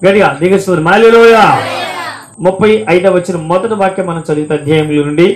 గట్టిగా దిగస్తుంది. హల్లెలూయా. 35వ వచనం మొదటి వాక్యం మనం చదివితే అధ్యాయంలో నుండి,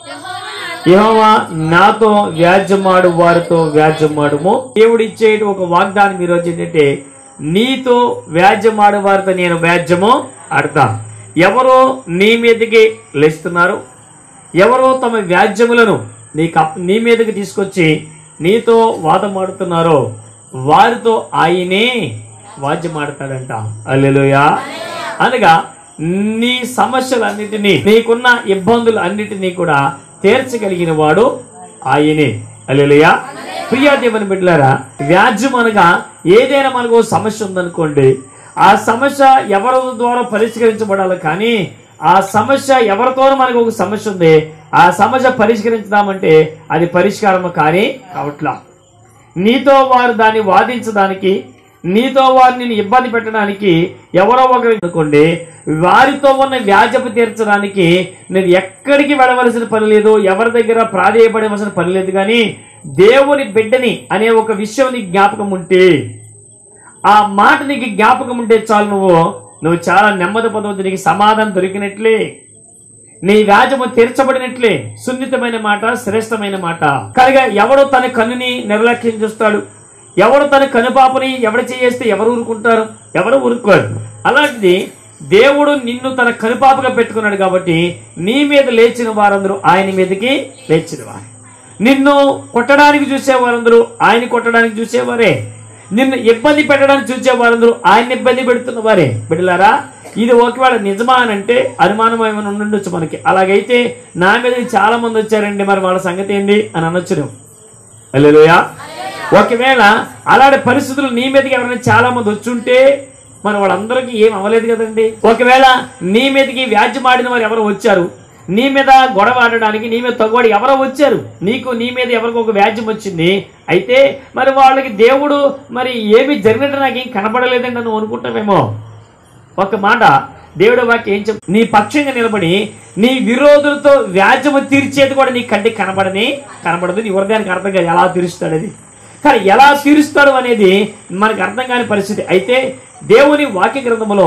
యెహోవా నాతో వ్యాజ్యమాడు వారితో వ్యాజ్యమాడుము. దేవుడు ఇచ్చేటి ఒక వాగ్దానం ఈరోజు ఏంటంటే, నీతో వ్యాజ్యమాడు వారితో నేను వ్యాజ్యము ఆడతాను. ఎవరో నీ మీదకి లేస్తున్నారు, ఎవరో తమ వ్యాజ్యములను నీ మీదకి తీసుకొచ్చి నీతో వాదమాడుతున్నారో వారితో ఆయనే వాద్యమాడతాడంట. హల్లెలూయా. అనగా నీ సమస్యలన్నిటినీ, నీకున్న ఇబ్బందులు అన్నిటినీ కూడా తీర్చగలిగిన వాడు ఆయనే. హల్లెలూయా. ప్రియా దేవుని బిడ్డలారా, వ్యాజ్యం అనగా ఏదైనా మనకు సమస్య ఉందనుకోండి, ఆ సమస్య ఎవరి ద్వారా పరిష్కరించబడాలి. కానీ ఆ సమస్య ఎవరితోనూ మనకు ఒక సమస్య ఉంది, ఆ సమస్య పరిష్కరించుదామంటే అది పరిష్కారము కానీ కావట్లా. నీతో వారు దాన్ని వాదించడానికి, నీతో వారిని ఇబ్బంది పెట్టడానికి ఎవరో ఒకరు అనుకోండి, వారితో ఉన్న వ్యాజ్యపు తీర్చడానికి నేను ఎక్కడికి వెళ్ళవలసిన పని లేదు, ఎవరి దగ్గర ప్రాధేయపడవలసిన పని లేదు. కానీ దేవుని బిడ్డని అనే ఒక విషయం నీకు జ్ఞాపకం ఉంటే, ఆ మాట నీకు జ్ఞాపకం ఉంటే చాలు, నువ్వు చాలా నెమ్మది పొందవచ్చు. నీకు సమాధానం దొరికినట్లే, నీ వ్యాజ్యము తీర్చబడినట్లే. సున్నితమైన మాట, శ్రేష్టమైన మాట. కనుక ఎవడో తన కన్నుని నిర్లక్ష్యం చేస్తాడు, ఎవడు తన కనుపాపని ఎవడు చేస్తే ఎవరు ఊరుకుంటారు? ఎవరు ఊరుకోరు. అలాంటిది దేవుడు నిన్ను తన కనుపాపగా పెట్టుకున్నాడు కాబట్టి నీ మీద లేచిన వారందరూ ఆయన మీదకి లేచిన వారు. నిన్ను కొట్టడానికి చూసేవారందరూ ఆయన కొట్టడానికి చూసేవారే. నిన్ను ఇబ్బంది పెట్టడానికి చూసేవారందరూ ఆయన ఇబ్బంది పెడుతున్న వారే. బిడ్డలారా, ఇది ఒకవేళ నిజమా అని అంటే అనుమానం ఏమైనా ఉండొచ్చు మనకి. అలాగైతే నా మీద చాలా మంది వచ్చారండి, మరి వాళ్ళ సంగతి ఏంటి అని అనొచ్చు. హల్లెలూయా. ఒకవేళ అలాంటి పరిస్థితులు నీ మీదకి ఎవరైనా చాలా మంది వచ్చుంటే మరి వాళ్ళందరికీ ఏం అవ్వలేదు కదండి. ఒకవేళ నీ మీదకి వ్యాజ్యమాడిన వారు ఎవరు వచ్చారు, నీ మీద గొడవ ఆడడానికి, నీ మీద తగ్గుబడి ఎవరో వచ్చారు, నీ మీద ఎవరికి ఒక వ్యాజ్యం వచ్చింది. అయితే మరి వాళ్ళకి దేవుడు మరి ఏమి జరిగినట్టు నాకేం కనబడలేదండి అని అనుకుంటామేమో. ఒక మాట దేవుడు వాక్యం ఏం నీ పక్షంగా నిలబడి నీ విరోధులతో వ్యాజ్యము తీర్చేది కూడా నీ కంటికి కనబడదు. నీ హృదయానికి అర్థం కాదు ఎలా తీరుస్తాడు అది. కానీ ఎలా తీరుస్తాడు అనేది మనకు అర్థం కాని పరిస్థితి. అయితే దేవుని వాక్య గ్రంథములో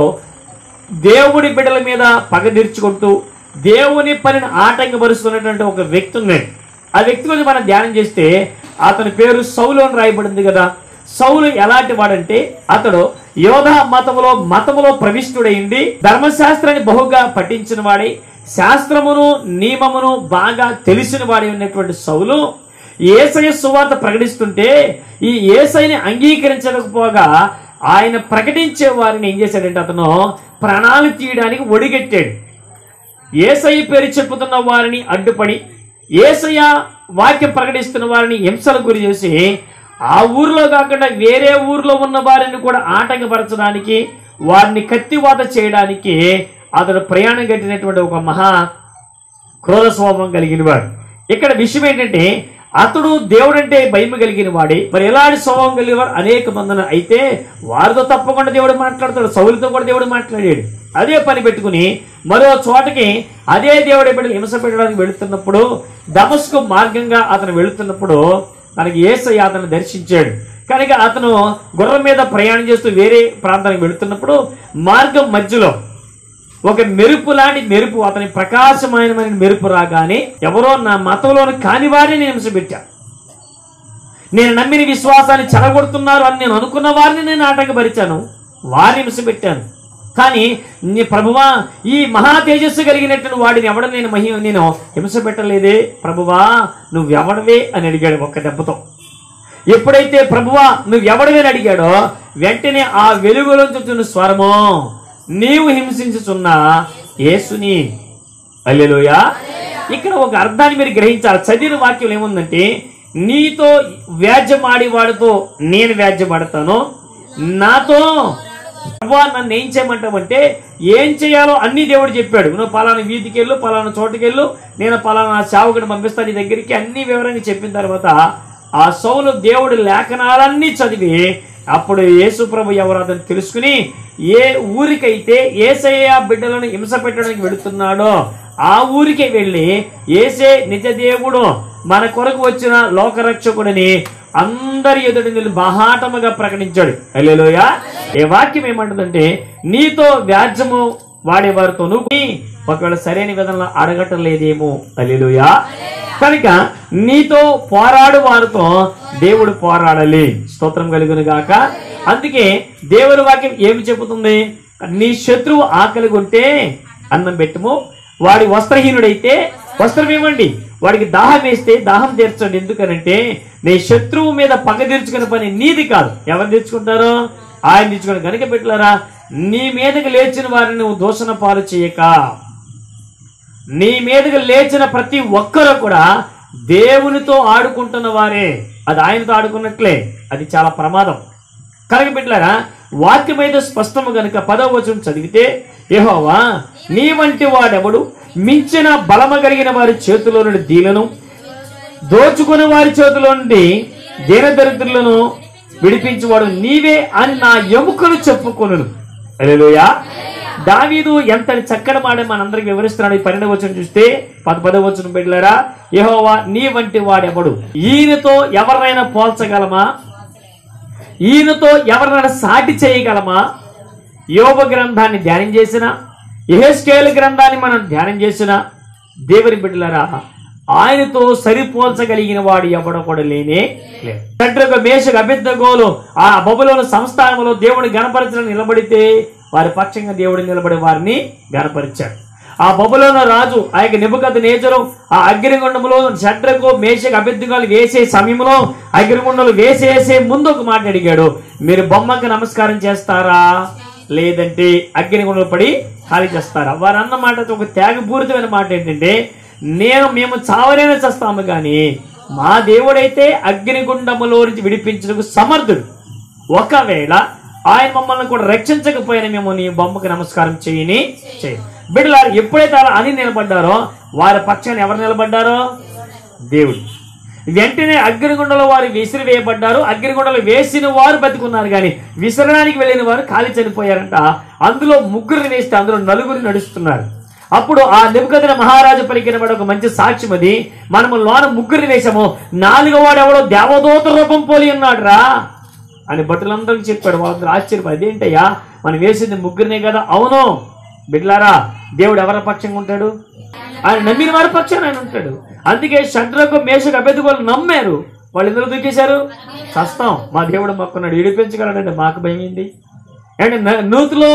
దేవుడి బిడ్డల మీద పగ తీర్చుకుంటూ దేవుని పనిని ఆటంకపరుస్తున్నటువంటి ఒక వ్యక్తి ఉన్నాడు. ఆ వ్యక్తి గురించి మనం ధ్యానం చేస్తే అతని పేరు సౌలు అని రాయబడింది కదా. సౌలు ఎలాంటి వాడంటే అతడు యోధా మతములో ప్రవిష్టుడైంది, ధర్మశాస్త్రాన్ని బహుగా పఠించిన వాడి, శాస్త్రమును నియమమును బాగా తెలిసిన వాడి ఉన్నటువంటి సౌలు యేసయ్య సువార్త ప్రకటిస్తుంటే ఈ యేసయ్యని అంగీకరించకపోగా ఆయన ప్రకటించే వారిని ఏం చేశాడంటే అతను ప్రాణాలు తీయడానికి ఒడిగట్టాడు. యేసయ్య పేరు చెప్పుతున్న వారిని అడ్డుపడి యేసయ్య వాక్యం ప్రకటిస్తున్న వారిని హింసలకు గురి చేసి ఆ ఊరిలో కాకుండా వేరే ఊరిలో ఉన్న వారిని కూడా ఆటంకపరచడానికి, వారిని కత్తివాత చేయడానికి అతడు ప్రయాణం కట్టినటువంటి ఒక మహా క్రోధ స్వభావం కలిగిన వాడు. ఇక్కడ విషయం ఏంటంటే అతడు దేవుడంటే భయం కలిగిన వాడే. మరి ఎలాంటి స్వభావం కలిగిన వాడు అనేక మంది. అయితే వారితో తప్పకుండా దేవుడు మాట్లాడతాడు, సౌలుతో కూడా దేవుడు మాట్లాడాడు. అదే పని పెట్టుకుని మరో చోటకి అదే దేవుడి బిడ్డలు హింస పెట్టడానికి వెళుతున్నప్పుడు, దమస్కు మార్గంగా అతను వెళుతున్నప్పుడు తనకి యేసయ్య అతను దర్శించాడు. కనుక అతను గుర్రం మీద ప్రయాణం చేస్తూ వేరే ప్రాంతానికి వెళుతున్నప్పుడు మార్గం మధ్యలో ఒక మెరుపు లాంటి మెరుపు, అతని ప్రకాశమైన మెరుపు రాగానే ఎవరో నా మతంలోని కాని వారిని నేను హింసపెట్టా, నేను నమ్మిన విశ్వాసాన్ని చెడగొడుతున్నారు అని నేను అనుకున్న వారిని నేను ఆటంకపరిచాను, వారిని హింసపెట్టాను. కానీ నీ ప్రభువా, ఈ మహా తేజస్సు కలిగినటువంటి వాడిని నేను హింస పెట్టలేదే ప్రభువా, నువ్వెవడవే అని అడిగాడు ఒక్క దెబ్బతో. ఎప్పుడైతే ప్రభువా నువ్వెవడవే అని అడిగాడో వెంటనే ఆ వెలుగులోంచి వచ్చిన స్వరమో, నీవు హింసించుచున్న యేసుని. హల్లెలూయా. ఇక్కడ ఒక అర్థాన్ని మీరు గ్రహించాలి. చదివిన వాక్యం ఏముందంటే, నీతో వ్యాజ్యమాడి వాడితో నేను వ్యాజ్యమాడతాను, నాతో నన్ను ఏం చేయమంటామంటే ఏం చేయాలో అన్ని దేవుడు చెప్పాడు. నువ్వు పలానా వీధికి వెళ్ళు, పలానా చోటుకి వెళ్ళు, నేను పలానా సేవకుడిని పంపిస్తాను నీ దగ్గరికి, అన్ని వివరంగా చెప్పిన తర్వాత ఆ సౌలు దేవుడి లేఖనాలన్నీ చదివి అప్పుడు యేసు ప్రభు ఎవరు అతను తెలుసుకుని ఏ ఊరికైతే యేసయ్య బిడ్డలను హింస పెట్టడానికి వెళుతున్నాడో ఆ ఊరికే వెళ్ళి యేసే నిజ దేవుడు, మన కొరకు వచ్చిన లోకరక్షకుడిని అందరి ఎదుటి బాహాటముగా ప్రకటించాడు. హల్లెలూయా. ఏ వాక్యం ఏమంటుందంటే, నీతో వ్యాజ్యము వాడేవారితో నువ్వు ఒకవేళ సరైన విధంగా అడగటం లేదేమో. హల్లెలూయా. కనుక నీతో పోరాడు వారితో దేవుడు పోరాడాలి. స్తోత్రం కలుగును గాక. అందుకే దేవుని వాక్యం ఏమి చెబుతుంది? నీ శత్రువు ఆకలి కొంటే అన్నం పెట్టుము, వాడి వస్త్రహీనుడైతే వస్త్రం ఇవ్వండి, వాడికి దాహం వేస్తే దాహం తీర్చండి. ఎందుకనంటే నీ శత్రువు మీద పగ తీర్చుకునే పని నీది కాదు. ఎవరు తీర్చుకుంటారో ఆయన తీర్చుకుని. కనుక పెట్టారా, నీ మీదకి లేచిన వారిని నువ్వు దూషణ పాలు చేయక. నీ మీదకి లేచిన ప్రతి ఒక్కరు కూడా దేవునితో ఆడుకుంటున్న వారే. అది ఆయనతో ఆడుకున్నట్లే. అది చాలా ప్రమాదం. కనుక పెట్టారా, వాక్యం అయితే స్పష్టము గనుక 10వ వచనం చదివితే, యెహోవా నీ వంటి వాడెవడు? మించిన బలము కలిగిన వారి చేతిలో నుండి దీనులను, దోచుకుని వారి చేతిలో నుండి దీనదరిద్రులను విడిపించువాడు నీవే అని నా ఎముకలు చెప్పుకొనును. హల్లెలూయా. దావీదు ఎంత చక్కటి మాట మనందరికి వివరిస్తున్నాడు. ఈ 12వ వచనం చూస్తే 10వ వచనం పెట్టారా, యెహోవా నీ వంటి వాడెవడు? ఈయనతో ఎవరినైనా పోల్చగలమా? ఈయనతో ఎవరినైనా సాటి చేయగలమా? యోబు గ్రంథాన్ని ధ్యానం చేసిన, యెహెజ్కేలు గ్రంథాన్ని మనం ధ్యానం చేసిన దేవుని బిడ్డలారా, ఆయనతో సరిపోల్చగలిగిన వాడు ఎవడో కూడా లేనే లేదు. షడ్రకు మేషకు అబేద్నెగోలు ఆ బబులోను సంస్థానంలో దేవుని గణపరచడానికి నిలబడితే వారి పక్షంగా దేవుడు నిలబడి వారిని గణపరిచాడు. ఆ బబులోను రాజు ఆ యొక్క నెబుకద్నెజరు ఆ అగ్నిగుండములో షడ్రకు మేషకు అబేద్నెగోలు వేసే సమయంలో అగ్నిగుండలు వేసే ముందు ఒక మాట అడిగాడు, మీరు బొమ్మకి నమస్కారం చేస్తారా, లేదంటే అగ్నిగుండలు పడి ఖాళీ చేస్తారా? వారు అన్న మాట ఒక త్యాగపూరితమైన మాట ఏంటంటే, మేము చావరైనా చేస్తాము కానీ మా దేవుడైతే అగ్నిగుండములో నుంచి విడిపించడానికి సమర్థుడు. ఒకవేళ ఆయన మమ్మల్ని కూడా రక్షించకపోయినా మేము నీ బొమ్మకు నమస్కారం చేయ. బిడ్డలారు ఎప్పుడైతే అలా అని నిలబడ్డారో వారి పక్షాన్ని ఎవరు నిలబడ్డారో? దేవుడు. వెంటనే అగ్నిగుండలో వారు విసిరివేయబడ్డారు. అగ్నిగుండలు వేసిన వారు బతికున్నారు కానీ విసరడానికి వెళ్ళిన వారు ఖాళీ చనిపోయారంట. అందులో 3 వేస్తే అందులో 4 నడుస్తున్నారు. అప్పుడు ఆ నెబుకద్నెజరు మహారాజు పలికిన వాడు ఒక మంచి సాక్ష్యం. అది మనము లోన 3 వేసాము, 4వ వాడు ఎవడో దేవదూత రూపం పోలి ఉన్నాడు రా అని భటులందరికీ చెప్పాడు. వాళ్ళందరూ ఆశ్చర్యపోయి, అదేంటయ్యా మనం వేసింది 3 కదా? అవును బిడ్డలారా, దేవుడు ఎవరి పక్షంగా ఉంటాడు? ఆయన నమ్మిన వారి పక్షాన ఆయన ఉంటాడు. అందుకే షడ్రకు మేషకు అబేద్నెగోలు నమ్మారు. వాళ్ళు ఎందుకు దూకేశారు? కష్టం, మా దేవుడు మొక్కున్నాడు, విడిపించగలడంటే మాకు భయం ఏంటి అంటే నూతులో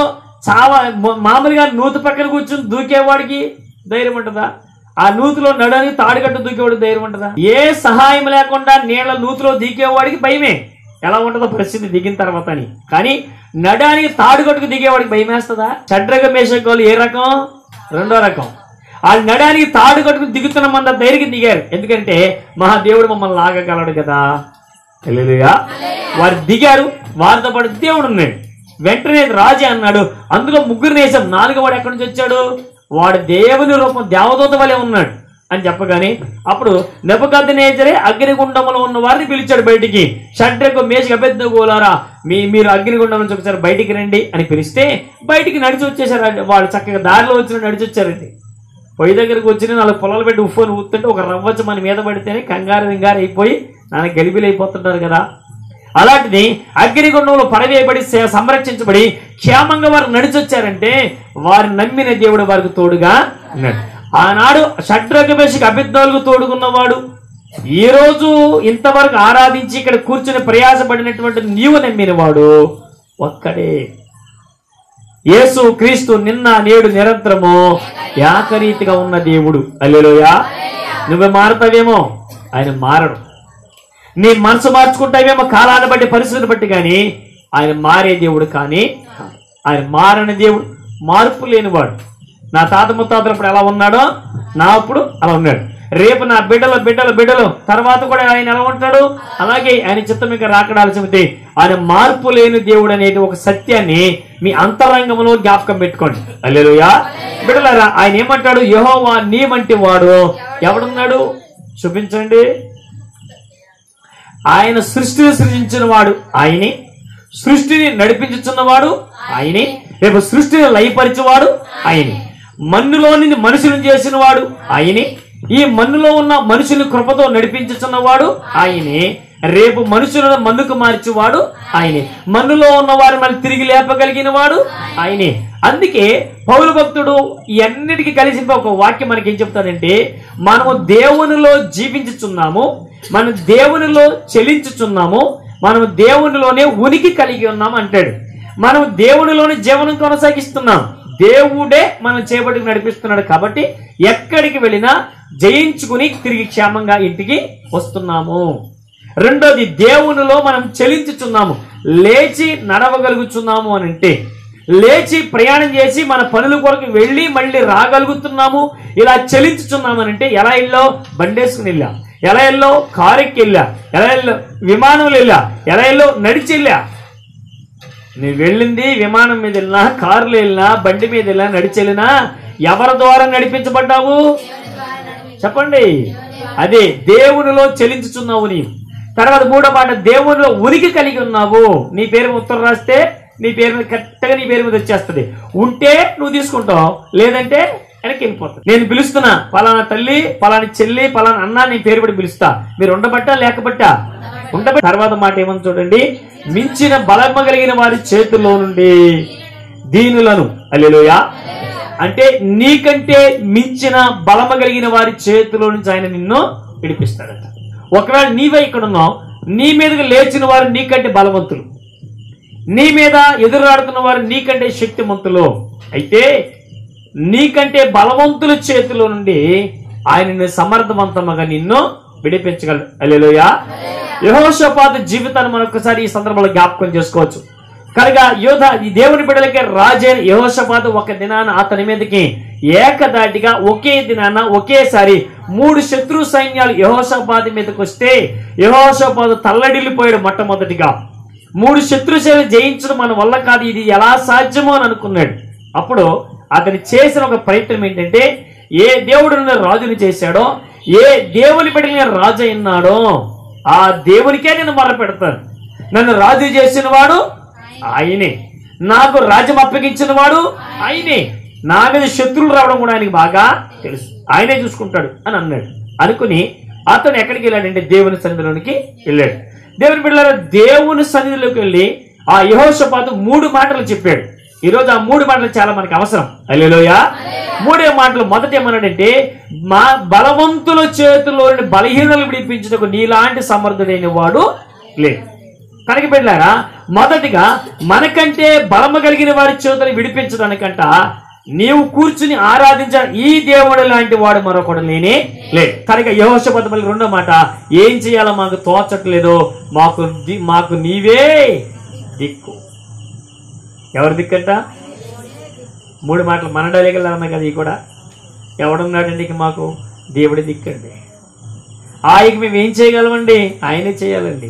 మామూలుగా నూతు పక్కన కూర్చుని దూకేవాడికి ధైర్యం ఉంటుందా? ఆ నూతులో నడడానికి తాడుగట్టు దూకేవాడికి ధైర్యం ఉంటుందా? ఏ సహాయం లేకుండా నీళ్ళ నూతులో దిగేవాడికి భయమే. ఎలా ఉంటుందో పరిస్థితి దిగిన తర్వాత అని. కానీ నడానికి తాడుగట్టుకు దిగేవాడికి భయం వేస్తుందా? షడ్రకు మేషకు ఏ రకం? 2వ రకం. ఆ నడానికి తాడుగట్టుకు దిగుతున్న మంద ధైర్యం దిగారు. ఎందుకంటే మహాదేవుడు మమ్మల్ని లాగగలడు కదా. హల్లెలూయా. వారు దిగారు, వారితో పాటు దేవుడు ఉన్నాడు. వెంటనే రాజే అన్నాడు, అందులో 3 వేసాం, 4వ వాడు ఎక్కడి నుంచి వచ్చాడు? వాడు దేవుని రూపం దేవదూత వలె ఉన్నాడు అని చెప్పగానే అప్పుడు నెబుకద్నెజరే అగ్నిగుండంలో ఉన్న వారిని పిలిచాడు బయటికి. షడ్రకు మేషకు అబేద్నెగోలారా, మీరు అగ్నిగుండం నుంచి ఒకసారి బయటికి రండి అని పిలిస్తే బయటికి నడిచి వచ్చేసారు. వాళ్ళు చక్కగా దారిలో వచ్చిన నడిచి వచ్చారండి. పొయ్యి దగ్గరకు వచ్చిన 4 పొలాలు పెట్టి ఉఫ్ఫని ఊతుంటే ఒక రవ్వచ్చు మన మీద పడితేనే కంగారు వింగారు అయిపోయి నాన్న గలిబిలు అయిపోతుంటారు కదా. అలాంటిది అగ్నిగుండంలో పడవేయబడి సంరక్షించబడి క్షేమంగా వారు నడిచొచ్చారంటే వారు నమ్మిన దేవుడు వారికి తోడుగా ఉన్నాడు. ఆనాడు షడ్రకు మేషకు అబేద్నెగోలకు తోడుగున్నవాడు ఈ రోజు ఇంతవరకు ఆరాధించి ఇక్కడ కూర్చుని ప్రయాసపడినటువంటి నీవు నమ్మిన వాడు ఒక్కడే, యేసు క్రీస్తు, నిన్న నేడు నిరంతరము ఏకరీతిగా ఉన్న దేవుడు. హల్లెలూయా. నువ్వు మారుతావేమో, ఆయన మారడు. నీ మనసు మార్చుకుంటావేమో కాలాన్ని బట్టి పరిస్థితిని బట్టి, కానీ ఆయన మారే దేవుడు కానీ ఆయన మారని దేవుడు, మార్పు లేనివాడు. నా తాత ముత్తాతలు అప్పుడు ఎలా ఉన్నాడో నా అప్పుడు అలా ఉన్నాడు. రేపు నా బిడ్డలు తర్వాత కూడా ఆయన ఎలా ఉంటాడు అలాగే ఆయన చిత్తం ఇంకా రాకడాలు చెబితే ఆయన మార్పు లేని దేవుడు అనేది ఒక సత్యాన్ని మీ అంతరంగంలో జ్ఞాపకం పెట్టుకోండి. హల్లెలూయా. బిడ్డలారా, ఆయన ఏమంటాడు? యెహోవా నీ వంటి వాడు ఎవడున్నాడు చూపించండి. ఆయన సృష్టిని సృజించిన వాడు ఆయనే, సృష్టిని నడిపించుచున్నవాడు ఆయనే, రేపు సృష్టిని లయపరిచేవాడు ఆయనే, మన్నులో నుండి మనుషులను చేసిన వాడు ఆయనే, ఈ మన్నులో ఉన్న మనుషుని కృపతో నడిపించుచున్నవాడు ఆయనే, రేపు మనుషులను మన్నుకు మార్చేవాడు ఆయనే. మన్నులో ఉన్నవారు మళ్ళీ తిరిగి లేపగలిగిన వాడు ఆయనే. అందుకే పౌలు భక్తుడు ఇవన్నిటికీ కలిసి ఒక వాక్యం మనకి ఏం చెప్తాడంటే, మనము దేవునిలో జీవించుచున్నాము, మనం దేవునిలో చెలించుచున్నాము, మనము దేవునిలోనే ఉనికి కలిగి ఉన్నాం అంటాడు. మనం దేవునిలోనే జీవనం కొనసాగిస్తున్నాం. దేవుడే మనం చేపట్టుకు నడిపిస్తున్నాడు. కాబట్టి ఎక్కడికి వెళ్ళినా జయించుకుని తిరిగి క్షేమంగా ఇంటికి వస్తున్నాము. రెండోది, దేవునిలో మనం చెలించుచున్నాము, లేచి నడవగలుగుతున్నాము అని అంటే, లేచి ప్రయాణం చేసి మన పనుల కొరకు వెళ్ళి మళ్ళీ రాగలుగుతున్నాము. ఇలా చెలించుచున్నాము అని అంటే, ఎలా వెళ్ళావు? బండేసుకుని వెళ్ళా, ఎలా వెళ్ళావు? కారెక్కి వెళ్ళా, ఎలా వెళ్ళావు? విమానంలో వెళ్ళా, ఎలా వెళ్ళావు? నడిచి వెళ్ళా. నువ్వు వెళ్ళింది విమానం మీద వెళ్ళినా, కారులో వెళ్ళినా, బండి మీద వెళ్ళినా, నడిచి వెళ్ళినా ఎవరి ద్వారా నడిపించబడ్డావు? చెప్పండి. అదే దేవునిలో చెలించుచున్నావు నీవు. తర్వాత మూడో మాట, దేవునిలో ఉనికి కలిగి ఉన్నావు. నీ పేరు మీద ఉత్తరం రాస్తే నీ పేరు మీద కరెక్ట్గా నీ పేరు మీద వచ్చేస్తుంది. ఉంటే నువ్వు తీసుకుంటావు, లేదంటే వెనక్కి వెళ్ళిపోతావు. నేను పిలుస్తున్నా, పలానా తల్లి, పలాని చెల్లి, పలానా అన్న, నీ పేరు పడి పిలుస్తా. మీరు ఉండబట్టా లేకబట్టా? ఉండబట్టి. తర్వాత మాట ఏమని చూడండి, మించిన బలమ కలిగిన వారి చేతుల్లో నుండి దీనులను, హల్లెలూయా, అంటే నీకంటే మించిన బలమ కలిగిన వారి చేతిలో నుంచి ఆయన నిన్ను విడిపిస్తాడట. ఒకవేళ నీవే ఇక్కడ ఉన్నావు, నీ మీదకి లేచిన వారు నీకంటే బలవంతులు, నీ మీద ఎదురాడుతున్న వారు నీకంటే శక్తిమంతులు. అయితే నీకంటే బలవంతుల చేతిలో నుండి ఆయన సమర్థవంతంగా నిన్ను విడిపించగలడు. హల్లెలూయా. యెహోషాపాతు జీవితాన్ని మనం ఒక్కసారి ఈ సందర్భంలో జ్ఞాపకం చేసుకోవచ్చు. కనుక యోధ ఈ దేవుని బిడ్డలకే రాజైన యెహోషాపాతు ఒక దినాన అతని మీదకి ఏకదాటిగా ఒకే దినాన ఒకేసారి 3 శత్రు సైన్యాలు యెహోషాపాతు మీదకి వస్తే యెహోషాపాతు తల్లడిల్లిపోయాడు. మొట్టమొదటిగా 3 శత్రు సైన్యాలు జయించడం మన వల్ల కాదు, ఇది ఎలా సాధ్యమో అని అనుకున్నాడు. అప్పుడు అతను చేసిన ఒక ప్రయత్నం ఏంటంటే, ఏ దేవుడు రాజుని చేశాడో, ఏ దేవుని బిడ్డని రాజు అయినాడో ఆ దేవునికే నేను మొర పెడతాను. నన్ను రాజు చేసిన వాడు ఆయనే, నాకు రాజ్యం అప్పగించిన వాడు ఆయనే, నా మీద శత్రువులు రావడం కూడా ఆయనకి బాగా తెలుసు, ఆయనే చూసుకుంటాడు అని అన్నాడు. అనుకుని అతను ఎక్కడికి వెళ్ళాడంటే దేవుని సన్నిధిలోనికి వెళ్ళాడు. దేవుని బిడ్డలారా, దేవుని సన్నిధిలోకి వెళ్ళి ఆ యెహోషాపాతు 3 మాటలు చెప్పాడు. ఈరోజు ఆ 3 మాటలు చాలా మనకి అవసరం. హల్లెలూయా. 3 మాటలు. మొదట ఏమన్నాడంటే, మా బలవంతుల చేతుల్లో బలహీనలు విడిపించుటకు నీలాంటి సమర్థుడైన వాడు లేదు. కనుక బిడ్డలారా, మొదటిగా మనకంటే బలము కలిగిన వారి చేతులు విడిపించడానికంట నీవు కూర్చుని ఆరాధించ ఈ దేవుడు లాంటి వాడు మరొకడు లేనే లేదు. కనుక యెహోషాపాతు మళ్ళీ రెండో మాట, ఏం చేయాలో మాకు తోచట్లేదు, మాకు నీవే దిక్కు. ఎవరి దిక్కంట? 3 మాటలు మన డైలాగులు ఉన్నాయి కదా. ఈ కూడా ఎవడున్నాడండి ఇక మాకు? దేవుడి దిక్కండి. ఆయనకి మేము ఏం చేయగలమండి? ఆయనే చేయాలండి.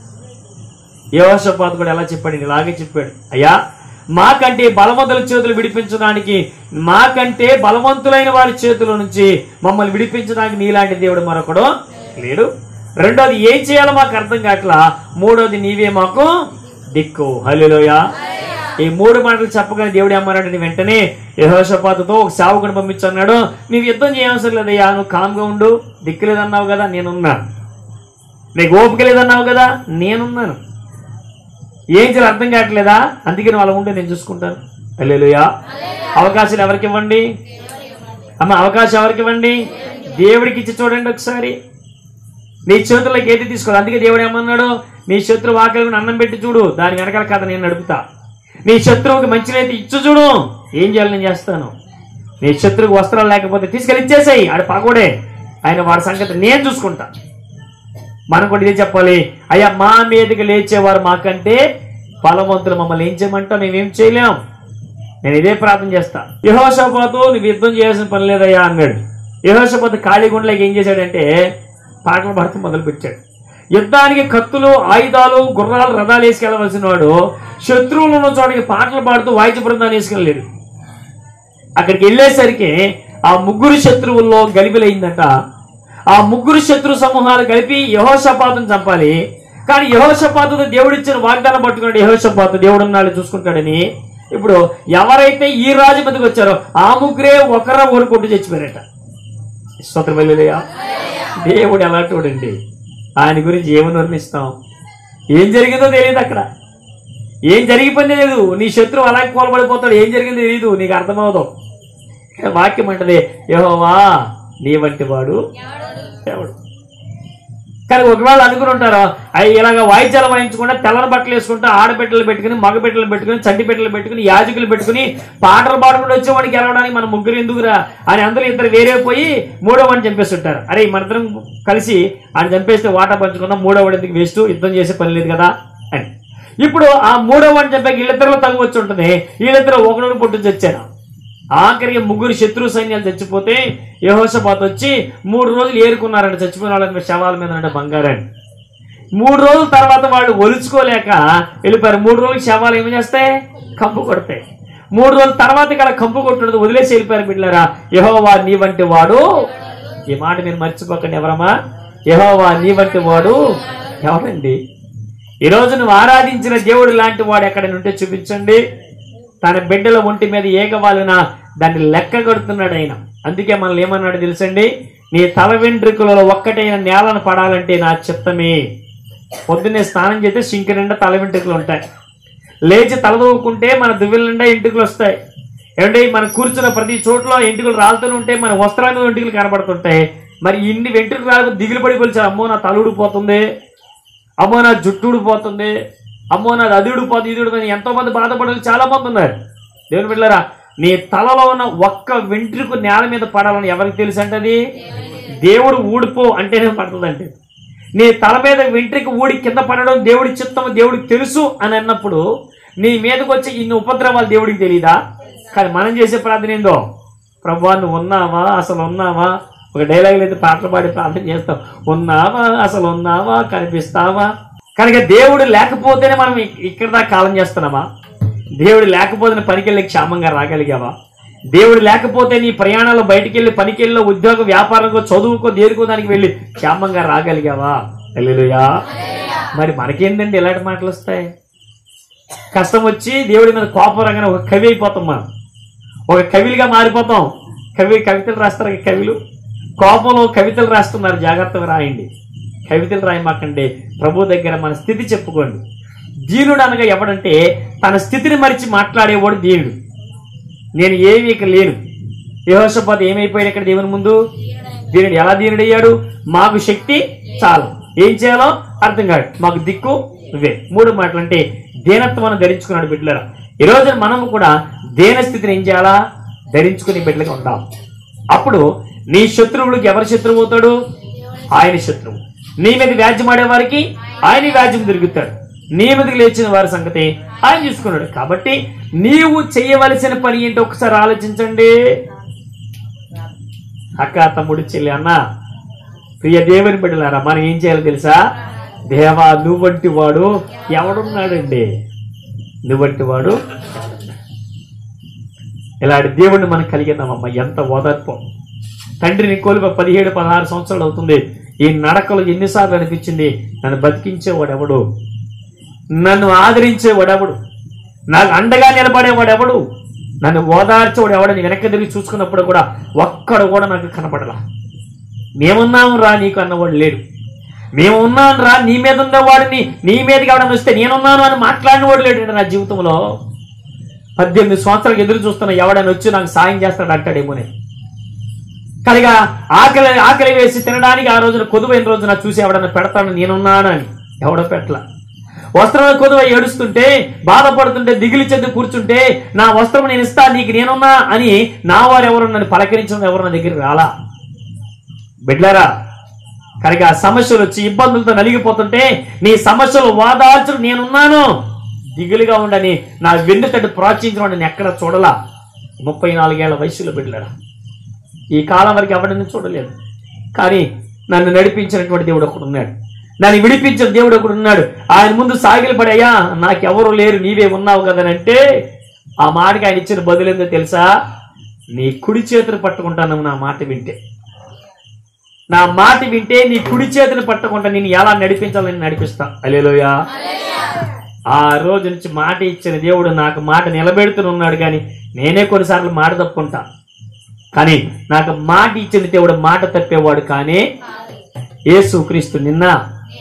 యెహోషాపాతు కూడా ఎలా చెప్పాడు? ఇలాగే చెప్పాడు, అయ్యా మాకంటే బలవంతుల చేతులు విడిపించడానికి, మాకంటే బలవంతులైన వారి చేతుల నుంచి మమ్మల్ని విడిపించడానికి నీలాంటి దేవుడు మరొకడు లేడు. రెండోది, ఏం చేయాలో మాకు అర్థం కావట్లా. మూడోది, నీవే మాకు దిక్కు. హల్లెలూయా. ఈ 3 మాటలు చెప్పగానే దేవుడు ఏమన్నాడు? వెంటనే యెహోషాపాతుతో ఒక సేవకుని పంపించన్నాడు, నీవు యుద్ధం చేయవసరం లేదయ్యా, నువ్వు కామ్గా ఉండు, దిక్కు లేదన్నావు కదా, నేనున్నాను. నీకు ఓపిక లేదన్నావు కదా, నేనున్నాను. ఏం చేయాలి అర్థం కావట్లేదా? అందుకే నువ్వు అలా ఉంటే నేను చూసుకుంటాను. హల్లెలూయా. అవకాశాలు ఎవరికి ఇవ్వండి అమ్మ? అవకాశం ఎవరికి ఇవ్వండి? దేవుడికి ఇచ్చి చూడండి ఒకసారి. నీ చేతుల్లోకి ఏది తీసుకోవాలి. అందుకే దేవుడు ఏమన్నాడు? నీ శత్రువు ఆకలి అన్నం పెట్టి చూడు, దాని వెనకాల కథ నేను నడుపుతా. నీ శత్రువుకి మంచినైతే ఇచ్చు చూడు, ఏం చేయాలి నేను చేస్తాను. నీ శత్రువుకి వస్త్రాలు లేకపోతే తీసుకెళ్ళి ఇచ్చేసాయి, ఆడ పగోడే, ఆయన వాడి సంగతి నేను చూసుకుంటా. మనం కూడా ఇదే చెప్పాలి, అయ్యా మా మీదకి లేచేవారు మాకంటే బలవంతులు, మమ్మల్ని ఏం చేయమంటా, మేమేం చేయలేం. నేను ఇదే ప్రార్థన చేస్తా. యెహోషాపాతు నువ్వు యుద్ధం చేయాల్సిన పని లేదయ్యా అన్నాడు. యెహోషాపాతు ఖాళీ గుండెలోకి ఏం చేశాడంటే పాటలు పాడుతూ మొదలు పెట్టాడు. యుద్ధానికి కత్తులు, ఆయుధాలు, గుర్రాలు, రథాలు వేసుకెళ్ళవలసిన వాడు శత్రువులు ఉన్న చోటకి పాటలు పాడుతూ వాయిద్య బృందాన్ని వేసుకెళ్ళలేడు. అక్కడికి వెళ్ళేసరికి ఆ 3 శత్రువుల్లో గలిబిలైందట. ఆ 3 శత్రు సమూహాలు కలిపి యెహోషాపాతును చంపాలి. కానీ యెహోషాపాతుతో దేవుడిచ్చిన వాగ్దానం పట్టుకున్నాడు యెహోషాపాతు, దేవుడు నాళ్ళు చూసుకుంటాడని. ఇప్పుడు ఎవరైతే ఈ రాజు మీదకి వచ్చారో ఆ 3 ఒకరు కొట్టు చచ్చిపోయారట. స్తోత్రం. హల్లెలూయా. దేవుడు ఎలాంటి వాడండి? ఆయన గురించి ఏమని వర్ణిస్తాం? ఏం జరిగిందో తెలియదు, అక్కడ ఏం జరిగిపోయింది లేదు. నీ శత్రువు అలాగే కోలబడిపోతాడు, ఏం జరిగిందో తెలియదు, నీకు అర్థమవుతావు. వాక్యం అంటది, యెహోవా నీ వంటి వాడు ఎవడు. కానీ ఒకవేళ అనుకుని ఉంటారు, అవి ఇలాగ వాయిద్యాలు వాయించకుండా తెల్లని బట్టలు వేసుకుంటా ఆడబిడ్డలు పెట్టుకుని మగ బిడ్డలు పెట్టుకుని చంటి బిడ్డలు పెట్టుకుని యాజకులు పెట్టుకుని పాటలు పాడుకుంటూ వచ్చేవాడికి గెలవడానికి మన ముగ్గురు ఎందుకురా అని అందరూ ఇద్దరు వేరే పోయి మూడో వాడిని చంపేస్తుంటారు. అరే మనిద్దరం కలిసి ఆయన చంపేస్తే వాటా పంచుకున్నా, మూడో వాడి ఎందుకు వేస్ట్, యుద్ధం చేసే పని లేదు కదా అని. ఇప్పుడు ఆ మూడో వాడిని చంపాక వీళ్ళిద్దరిలో తగు వచ్చి ఉంటుంది, వీళ్ళిద్దరు ఒకడు పుట్టించి వచ్చారు. ఆఖరికి ముగ్గురు శత్రు సైన్యాలు చచ్చిపోతే యెహోషాపాతు వచ్చి 3 రోజులు ఏరుకున్నారంట చచ్చిపోయిన వాళ్ళ శవాల మీద అంటే బంగారాన్ని. 3 రోజుల తర్వాత వాళ్ళు ఒలుచుకోలేక వెళ్ళిపోయారు. 3 రోజులకి శవాలు ఏమి చేస్తాయి? కంపు కొడతాయి. 3 రోజుల తర్వాత ఇక్కడ కంపు కొట్టుడు వదిలేసి వెళ్ళిపోయారు. బిడ్డలారా, యెహోవా నీ వంటి వాడు, ఈ మాట మీరు మర్చిపోకండి ఎవరమ్మా, యెహోవా నీ వంటి వాడు ఎవరండి? ఈరోజు నువ్వు ఆరాధించిన దేవుడు లాంటి వాడు ఎక్కడైనా ఉంటే చూపించండి. తన బిడ్డల ఒంటి మీద ఏగవాలిన దాన్ని లెక్క కడుతున్నాడు ఆయన. అందుకే మనల్ని ఏమన్నాడు తెలుసండి, నీ తల వెంట్రుకలలో ఒక్కటైన నేలను పడాలంటే నా చిత్తమే. పొద్దున్నే స్నానం చేస్తే సింకి నిండా తల వెంట్రుకలు ఉంటాయి, లేచి తలదూకుంటే మన దువ్వెల నిండా ఎంటుకలు వస్తాయి. ఏమంటే మనం కూర్చున్న ప్రతి చోట్ల ఎంటుకలు రాలుతూనే ఉంటాయి, మన వస్త్రాల మీద ఎంటుకలు కనబడుతుంటాయి. మరి ఇన్ని వెంట్రుకలు రాలకు దిగులు పడిపోల్చారు, అమ్మో నా తల ఊడిపోతుంది, అమ్మో నా జుట్టు ఊడిపోతుంది, అమ్మో నాది అది ఊడిపోతుంది ఇది ఊడిపోతుంది, ఎంతో మంది బాధపడాలి చాలా మంది ఉన్నారు. దేవుని బిడ్డలారా, నీ తలలో ఉన్న ఒక్క వెంట్రుకు నేల మీద పడాలని ఎవరికి తెలుసు అంటే అది దేవుడు ఊడిపో అంటేనే పడుతుందంటే. నీ తల మీద వెంట్రుకు ఊడి కింద పడడం దేవుడి చిత్తము దేవుడికి తెలుసు అని అన్నప్పుడు నీ మీదకి వచ్చే ఇన్ని ఉపద్రవాలు దేవుడికి తెలియదా? కానీ మనం చేసే ప్రార్థన ఏందో, ప్రభువా నువ్వు ఉన్నావా, అసలు ఉన్నావా? ఒక డైలాగులు అయితే పాటలు పాడి ప్రార్థన చేస్తాం, ఉన్నావా, అసలు ఉన్నావా, కనిపిస్తావా. కనుక దేవుడు లేకపోతేనే మనం ఇక్కడ దాకా కాలం చేస్తున్నామా? దేవుడు లేకపోతే పనికి వెళ్ళి క్షేమంగా రాగలిగావా? దేవుడు లేకపోతే నీ ప్రయాణాలు బయటికి వెళ్ళి పనికి వెళ్ళి ఉద్యోగ వ్యాపారంకో చదువుకో దేనికో దానికి వెళ్ళి క్షేమంగా రాగలిగావా? హల్లెలూయా. మరి మనకేంటండి ఇలాంటి మాటలు వస్తాయి? కష్టం వచ్చి దేవుడి మీద కోపం రాగానే ఒక కవి అయిపోతాం, మనం ఒక కవిలుగా మారిపోతాం. కవితలు రాస్తారు, కవిలు కోపంలో కవితలు రాస్తున్నారు, జాగ్రత్తగా రాయండి. కవితలు రాయమాకండి, ప్రభు దగ్గర మన స్థితి చెప్పుకోండి. దీనుడు అనగా ఎవడంటే తన స్థితిని మరిచి మాట్లాడేవాడు దీనుడు. నేను ఏమీ ఇక లేను. యెహోషాపాతు ఏమైపోయాడు ఇక్కడ దేవుని ముందు? దీనుడు. ఎలా దీనుడయ్యాడు? మాకు శక్తి చాలు, ఏం చేయాలో అర్థం కాదు, మాకు దిక్కు నువ్వే. 3 మాటలు అంటే దీనత్వం ధరించుకున్నాడు. బిడ్డలారా, ఈ రోజున మనము కూడా దీన స్థితిని ఏం చేయాలా? ధరించుకుని బిడ్డలుగా ఉండాలి. అప్పుడు నీ శత్రువులకు ఎవరి శత్రువు అవుతాడు? ఆయన శత్రువు. నీ మీద వ్యాజ్యం ఆడేవారికి ఆయన వ్యాజ్యం తిరుగుతాడు, నీ మీదకి లేచిన వారి సంగతి ఆయన చూసుకున్నాడు. కాబట్టి నీవు చేయవలసిన పని ఏంటో ఒకసారి ఆలోచించండి. అక్క, తమ్ముడు, చెల్లి, అన్న, ప్రియ దేవుని బిడ్డలారా, మనం ఏం చేయాలో తెలుసా? దేవా నువ్వంటి వాడు ఎవడున్నాడండి? నువ్వంటి వాడు ఇలాంటి దేవుడిని మనకు కలిగిందామమ్మా. ఎంత ఓదార్పు. తండ్రిని కోల్పోయి 17-16 సంవత్సరాలు అవుతుంది. ఈ నడకలు ఎన్నిసార్లు అనిపించింది, నన్ను బతికించేవాడెవడు, నన్ను ఆదరించేవాడెవడు, నాకు అండగా నిలబడేవాడెవడు, నన్ను ఓదార్చేవాడు ఎవడని వెనక్కి తిరిగి చూసుకున్నప్పుడు కూడా ఒక్కడు కూడా నాకు కనపడలా. మేమున్నాం రా నీకు అన్నవాడు లేడు. మేము ఉన్నాను రా నీ మీద ఉన్నవాడిని, నీ మీదకి ఎవడని వస్తే నేనున్నాను అని మాట్లాడినవాడు లేడు నా జీవితంలో. 18 సంవత్సరాలకు ఎదురు చూస్తున్నా ఎవడని వచ్చి నాకు సాయం చేస్తాడు అంటాడేమోనే. కనుక ఆకలి వేసి తినడానికి ఆ రోజున కొదువైన రోజున చూసి ఎవడన్నా పెడతాను నేనున్నాను అని. ఎవడో పెట్టలా. వస్త్రాల కొదువ ఏడుస్తుంటే బాధపడుతుంటే దిగులు చెంది కూర్చుంటే నా వస్త్రం నేను ఇస్తా నీకు నేనున్నా అని నా వారు ఎవరు నన్ను పలకరించడం ఎవరు నా దగ్గర రాలా. బిడ్డలారా, కనుక ఆ సమస్యలు వచ్చి ఇబ్బందులతో నలిగిపోతుంటే నీ సమస్యలు వాదార్చడం నేనున్నాను, దిగులుగా ఉండని నా వెన్నుతట్టు ప్రోత్సహించడం నేను ఎక్కడ చూడలా. 34 ఏళ్ల వయసులో బిడ్డలారా, ఈ కాలం వరకు ఎవరిని చూడలేదు. కానీ నన్ను నడిపించినటువంటి దేవుడు ఒకడు ఉన్నాడు, నన్ను విడిపించిన దేవుడు ఒకడు ఉన్నాడు. ఆయన ముందు సాగిలి పడయ్యా నాకెవరు లేరు నీవే ఉన్నావు కదనంటే ఆ మాటకి ఆయన ఇచ్చిన బదులేందో తెలుసా? నీ కుడి చేతులు పట్టుకుంటాను. నా మాట వింటే, నా మాట వింటే నీ కుడి చేతులు పట్టుకుంటా, నేను ఎలా నడిపించాలని నడిపిస్తా. హల్లెలూయా. ఆ రోజు నుంచి మాట ఇచ్చిన దేవుడు నాకు మాట నిలబెడుతున్నాడు. కానీ నేనే కొన్నిసార్లు మాట తప్పుకుంటా. కానీ నాకు మాట ఇచ్చిన దేవుడు మాట తప్పేవాడు కానీ యేసుక్రీస్తు నిన్న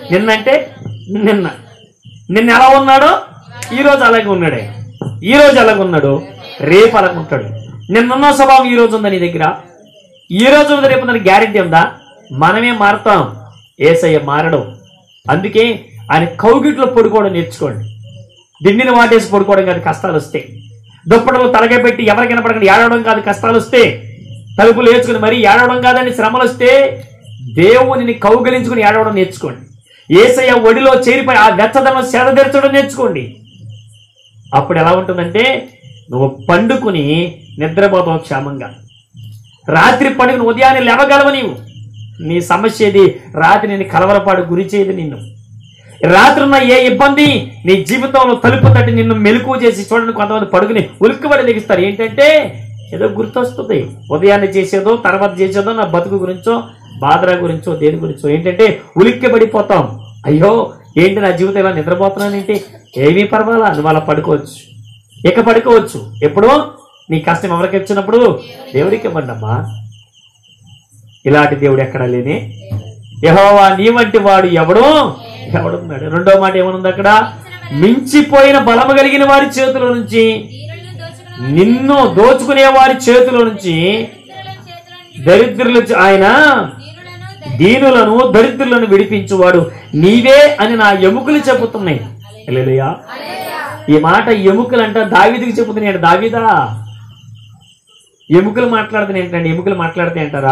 నిన్నంటే నిన్న ఎలా ఉన్నాడో ఈరోజు అలాగే ఉన్నాడే. ఈరోజు అలాగే ఉన్నాడు, రేపు అలాగే ఉంటాడు. నిన్నున్న స్వభావం ఈ రోజు ఉందా నీ దగ్గర? ఈ రోజు ఉంది, రేపు ఉందని గ్యారెంటీ ఉందా? మనమే మారుతాం, యేసయ్య మారడం. అందుకే ఆయన కౌగిట్లో పడుకోవడం నేర్చుకోండి. దిండిని వాటేసి పడుకోవడం కాదు కష్టాలు వస్తే. దుప్పటలు తలగై పెట్టి ఎవరికి వినపడకుండా ఏడవడం కాదు కష్టాలు వస్తే. తలుపులు వేసుకుని మరీ ఏడవడం కాదని శ్రమలు వస్తే దేవునిని కౌగిలించుకుని ఏడవడం నేర్చుకోండి. యేసయ్య ఒడిలో చేరిపోయి ఆ వెచ్చదనం సేదతీర్చడం నేర్చుకోండి. అప్పుడు ఎలా ఉంటుందంటే నువ్వు పండుకుని నిద్రపోతావు క్షేమంగా. రాత్రి పండుకుని ఉదయాన్నే లేవగలవు నీవు. నీ సమస్య ఏది? రాత్రి నేను కలవరపాటు గురి చేయదు నిన్ను. రాత్రి ఉన్న ఏ ఇబ్బంది నీ జీవితంలో తలుపు తట్టి నిన్ను మెలకువ చేసి చూడండి. కొంతమంది పడుకుని ఉలిక్కిపడి లెగిస్తారు. ఏంటంటే ఏదో గుర్తొస్తుంది, ఉదయాన్నే చేసేదో తర్వాత చేసేదో, నా బతుకు గురించో బాధల గురించో దేని గురించో. ఏంటంటే ఉలిక్కిపడిపోతాం. అయ్యో ఏంటి నా జీవితం ఇలా నిద్రపోతున్నానంటే ఏమీ పర్వాలా, నువ్వు అలా పడుకోవచ్చు. ఇక పడుకోవచ్చు. ఎప్పుడో నీ కష్టం ఎవరికి వచ్చినప్పుడు దేవుడికి ఇవ్వండమ్మా. ఇలాంటి దేవుడు ఎక్కడా లేని. యెహోవా నీ వంటి వాడు ఎవడున్నాడు? రెండో మాట ఏమనుంది అక్కడ? మించిపోయిన బలము కలిగిన వారి చేతిలో నుంచి, నిన్ను దోచుకునే వారి చేతిలో నుంచి దరిద్రులు ఆయన దీనులను దరిద్రులను విడిపించువాడు నీవే అని నా ఎముకలు చెబుతున్నాయి. హల్లెలూయా. ఈ మాట ఎముకలు అంట దావీదుకి చెబుతున్నాడు. దావీదా, ఎముకలు మాట్లాడుతున్నాయి ఏంటండి? ఎముకలు మాట్లాడితే అంటారా?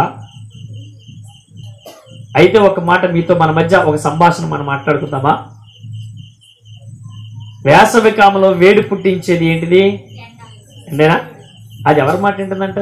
అయితే ఒక మాట మీతో మన మధ్య ఒక సంభాషణ మనం మాట్లాడుకుందామా? వేసవి కాలంలో వేడి పుట్టించేది ఏంటిది? అంతేనా? అది ఎవరి మాట ఏంటంట?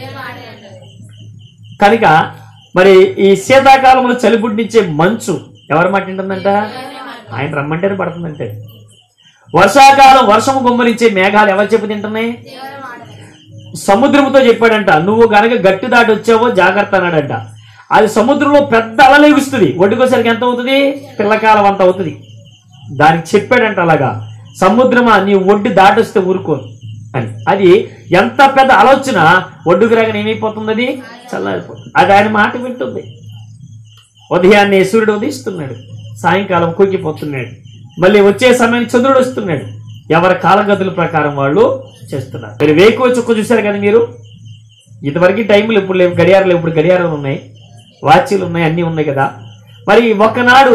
కనుక మరి ఈ శీతాకాలంలో చలి పుట్టించే మంచు ఎవరి మాట ఏంటంట? ఆయన రమ్మంటేనే పడుతుందంటే. వర్షాకాలం వర్షము గుమ్మరించే మేఘాలు ఎవరు చెప్పు తింటున్నాయి? సముద్రముతో చెప్పాడంట, నువ్వు గనక గట్టి దాటి వచ్చావో జాగ్రత్త అన్నాడంట. అది సముద్రంలో పెద్ద అలలు ఎగుస్తుంది. ఒడ్డుకోసరికి ఎంత అవుతుంది? పిల్లకాలం అంత అవుతుంది. దానికి చెప్పాడంట అలాగా, సముద్రమా నీ ఒడ్డు దాటొస్తే ఊరుకో అని. అది ఎంత పెద్ద ఆలోచన ఒడ్డుకు రాగానే ఏమైపోతుంది? అది చల్లారిపోతుంది. అది ఆయన మాట వింటుంది. ఉదయాన్నే సూర్యుడు ఉదయిస్తున్నాడు, సాయంకాలం కూకిపోతున్నాడు, మళ్ళీ వచ్చే సమయానికి చంద్రుడు వస్తున్నాడు. ఎవరి కాలగతుల ప్రకారం వాళ్ళు చేస్తున్నారు. మీరు వేకువ చుక్క చూశారు కదా మీరు. ఇంతవరకు టైంలు ఇప్పుడు లేవు, గడియారాలు ఇప్పుడు గడియారాలు ఉన్నాయి, వాచీలు ఉన్నాయి, అన్నీ ఉన్నాయి కదా. మరి ఒకనాడు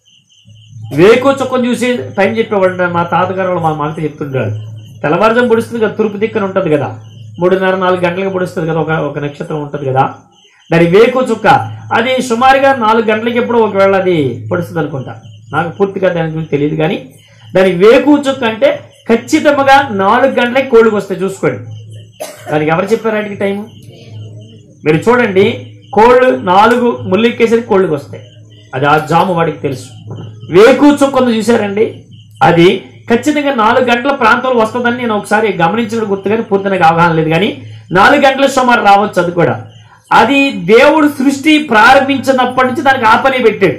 వేకువ చుక్కను చూసి టైం చెప్పేవాడు మా తాతగారు వాళ్ళు మా మాతో చెప్తుంటారు. తెల్లవారుజాము పొడుస్తుంది కదా, తూర్పు దిక్కున ఉంటుంది కదా, 3:30-4 గంటలకు పొడుస్తుంది కదా, ఒక నక్షత్రం ఉంటుంది కదా. దాని వేకువ చుక్క అది సుమారుగా 4 గంటలకి ఎప్పుడు ఒకవేళ అది పొడుస్తుంది అనుకుంటా, నాకు పూర్తిగా దాని గురించి తెలియదు. కానీ దాని వేకువ చుక్క అంటే ఖచ్చితంగా 4 గంటలకి కోళ్ళకి వస్తాయి. చూసుకోండి, దానికి ఎవరు చెప్పారు వాటికి టైము? మీరు చూడండి, కోళ్ళు 4 ముళ్ళెక్కేసరికి కోళ్ళకి వస్తాయి. అది ఆ జాము వాడికి తెలుసు. వేకువ చుక్కను చూశారండి, అది ఖచ్చితంగా 4 గంటల ప్రాంతంలో వస్తుందని నేను ఒకసారి గమనించడం గుర్తు, కానీ పూర్తి నాకు అవగాహన లేదు. కానీ 4 గంటల సుమారు రావచ్చు. అది కూడా అది దేవుడు సృష్టి ప్రారంభించినప్పటి నుంచి దానికి ఆ పని పెట్టాడు.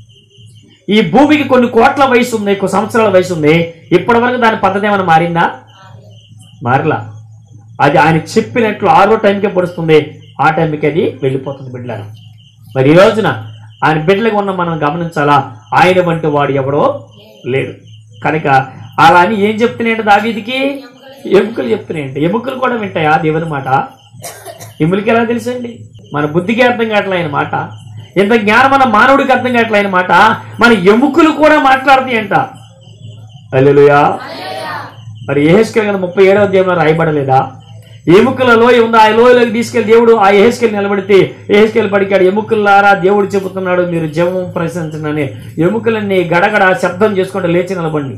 ఈ భూమికి కొన్ని కోట్ల వయసు ఉంది, కొన్ని సంవత్సరాల వయసు ఉంది. ఇప్పటి వరకు దాని పద్ధతి ఏమైనా మారిందా? మారలా. అది ఆయన చెప్పినట్లు 6వ టైంకే పొడుస్తుంది, ఆ టైంకి అది వెళ్ళిపోతుంది బిడ్డలారా. మరి ఈ రోజున ఆయన బిడ్డలకు ఉన్న మనం గమనించాలా, ఆయన వంటి వాడు ఎవడో లేడు. కనుక అలా అని ఏం చెప్తున్నాయంటే దావీదుకి? ఎముకలు చెప్తున్నాయంటే. ఎముకలు కూడా వింటాయా దేవుని మాట? ఎముకలకి ఎలా తెలుసండి? మన బుద్ధికి అర్థం కావట్లే ఆయన మాట. ఎంత జ్ఞానం మన మానవుడికి అర్థం కావట్లే ఆయన మాట. మన ఎముకలు కూడా మాట్లాడతాయంట. హల్లెలూయా. మరి యెహెజ్కేలు కదా 37వ అధ్యాయంలో రాయబడలేదా? ఎముకల లోయ ఉంది, ఆ లోయలోకి తీసుకెళ్లి దేవుడు ఆ యెహెజ్కేలు నిలబడితే యెహెజ్కేలు పడికాడు, ఎముకలారా దేవుడు చెబుతున్నాడు మీరు జీవం ప్రశ్నించండి. ఎముకలన్నీ గడగడ శబ్దం చేసుకుంటూ లేచి నిలబడి,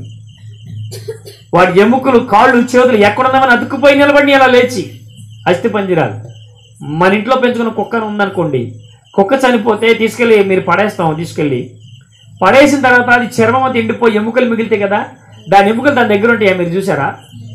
వాడి ఎముకలు కాళ్ళు చేతులు ఎక్కడున్నామని అతుక్కుపోయి నిలబడి అలా లేచి. అస్థి పంజరాలు. మన ఇంట్లో పెంచుకున్న కుక్క ఉందనుకోండి, కుక్క చనిపోతే తీసుకెళ్ళి మీరు పడేస్తాం. తీసుకెళ్ళి పడేసిన తర్వాత అది చర్మం అంతా ఎండిపోయి ఎముకలు మిగిలితే కదా, దాని ఎముకలు దాని దగ్గర ఉంటాయా మీరు చూసారా?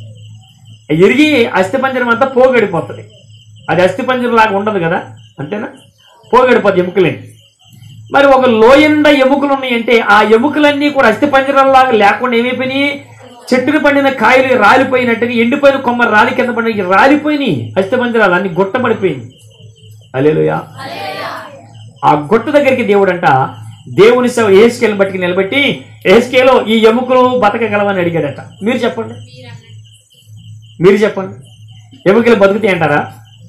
ఎరిగి అస్థిపంజరం అంతా పోగడిపోతుంది. అది అస్థిపంజరం లాగా ఉండదు కదా, అంతేనా? పోగడిపోతుంది ఎముకలండి. మరి ఒక లోయండ ఎముకలు ఉన్నాయంటే ఆ ఎముకలన్నీ కూడా అస్థిపంజరంలాగా లేకుండా ఏమైపోయినాయి? చెట్టుకు పండిన కాయలు రాలిపోయినట్టుగా, ఎండిపోయిన కొమ్మ రాలి కింద పడిన రాలిపోయినాయి అస్థిపంజరాలు అన్ని గుట్టపడిపోయింది. హల్లెలూయా. ఆ గుట్ట దగ్గరికి దేవుడంట దేవుని యెహెజ్కేలుని బట్టి నిలబెట్టి, యెహెజ్కేలు ఈ ఎముకలు బతకగలవని అడిగాడట. మీరు చెప్పండి, ఎముకలు బతుకుతాయి అంటారా?